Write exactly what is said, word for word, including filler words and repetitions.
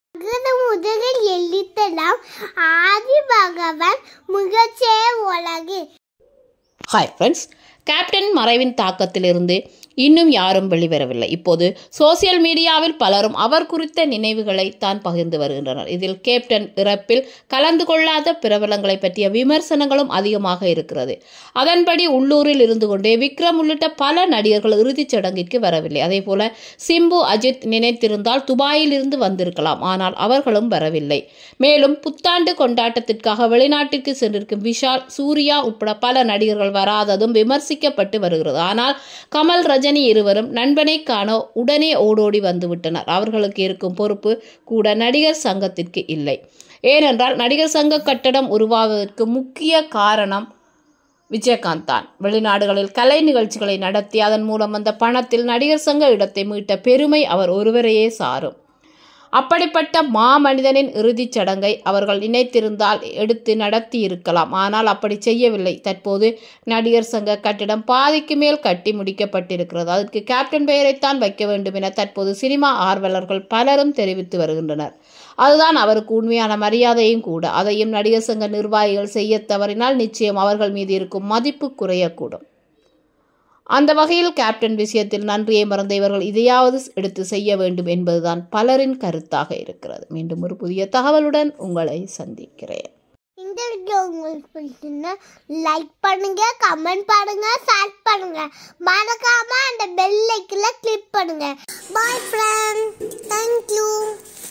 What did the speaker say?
முதலில் எழுத்தலாம் ஆதி பகவான் முகச்சே உலகு. ஹாய் ஃப்ரெண்ட்ஸ், கேப்டன் மறைவின் தாக்கத்திலிருந்து இன்னும் யாரும் வெளிவரவில்லை. இப்போது சோசியல் மீடியாவில் பலரும் அவர் குறித்த நினைவுகளை தான் பகிர்ந்து வருகின்றனர். இதில் கேப்டன் இறப்பில் கலந்து கொள்ளாத பிரபலங்களை பற்றிய விமர்சனங்களும் அதிகமாக இருக்கிறது. அதன்படி உள்ளூரில் இருந்து கொண்டே விக்ரம் உள்ளிட்ட பல நடிகர்கள் இறுதிச் சடங்கிற்கு வரவில்லை. அதே போல சிம்பு, அஜித் நினைத்திருந்தால் துபாயில் இருந்து வந்திருக்கலாம், ஆனால் அவர்களும் வரவில்லை. மேலும் புத்தாண்டு கொண்டாட்டத்திற்காக வெளிநாட்டிற்கு சென்றிருக்கும் விஷால், சூர்யா உட்பட பல நடிகர்கள் வராததும் விமர்சிக்கப்பட்டு வருகிறது. ஆனால் கமல், ரஜினி இருவரும் நண்பனை காண உடனே ஓடோடி வந்துவிட்டனர். அவர்களுக்கு இருக்கும் பொறுப்பு கூட நடிகர் சங்கத்திற்கு இல்லை. ஏனென்றால் நடிகர் சங்க கட்டடம் உருவாவதற்கு முக்கிய காரணம் விஜயகாந்த் தான். வெளிநாடுகளில் கலை நிகழ்ச்சிகளை நடத்தி அதன் மூலம் அந்த பணத்தில் நடிகர் சங்க இடத்தை மீட்ட பெருமை அவர் ஒருவரையே சாரும். அப்படிப்பட்ட மாமனிதனின் இறுதிச் சடங்கை அவர்கள் நினைத்திருந்தால் எடுத்து நடத்தி இருக்கலாம், ஆனால் அப்படி செய்யவில்லை. தற்போது நடிகர் சங்க கட்டிடம் பாதிக்கு மேல் கட்டி முடிக்கப்பட்டிருக்கிறது. அதற்கு கேப்டன் பெயரைத்தான் வைக்க வேண்டும் என தற்போது சினிமா ஆர்வலர்கள் பலரும் தெரிவித்து வருகின்றனர். அதுதான் அவருக்கு உண்மையான மரியாதையும் கூட. அதையும் நடிகர் சங்க நிர்வாகிகள் செய்ய தவறினால் நிச்சயம் அவர்கள் மீது இருக்கும் மதிப்பு குறையக்கூடும். அந்த வகையில் கேப்டன் விஷயத்தில் நன்றியை மறந்த இவர்கள் இதையாவது எடுத்து செய்ய வேண்டும் என்பதுதான் பலரின் கருத்தாக இருக்கிறது. மீண்டும் ஒரு புதிய தகவலுடன் உங்களை சந்திக்கிறேன். இந்த வீடியோ உங்களுக்கு பிடிச்சிருந்தா லைக் பண்ணுங்க, கமெண்ட் பண்ணுங்க, ஷேர் பண்ணுங்க. மறக்காம அந்த பெல் ஐக்கனை கிளிக் பண்ணுங்க. Bye friend, thank you.